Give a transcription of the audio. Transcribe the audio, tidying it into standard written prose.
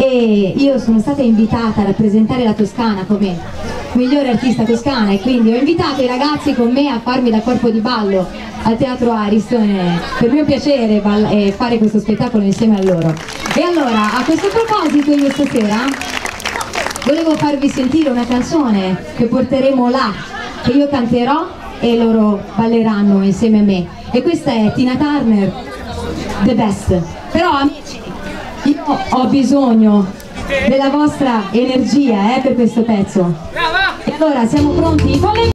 e io sono stata invitata a rappresentare la Toscana come migliore artista toscana, e quindi ho invitato i ragazzi con me a farmi da corpo di ballo al Teatro Ariston, per mio piacere fare questo spettacolo insieme a loro. E allora, a questo proposito, io stasera volevo farvi sentire una canzone che porteremo là, che io canterò e loro balleranno insieme a me, e questa è Tina Turner, The Best. Però amici, io ho bisogno della vostra energia per questo pezzo. E allora siamo pronti?